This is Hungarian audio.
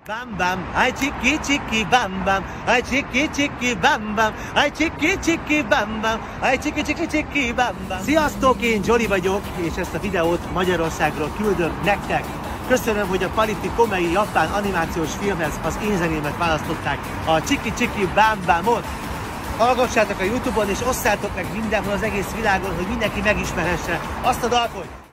Bam bam, ay chiki chiki bam bam, ay chiki chiki bam bam, ay chiki chiki bam bam, ay chiki chiki chiki bam bam. Sziasztok, én Zsoli vagyok, és ezt a videót Magyarországról küldöm nektek. Köszönöm, hogy a Quality Komei japán animációs filmhez az én zenémet választották, a Chiki Chiki Bam Bamot. Hallgassátok a YouTube-on és osszátok meg mindenhol az egész világon, hogy mindenki megismerhesse azt a dalt, hogy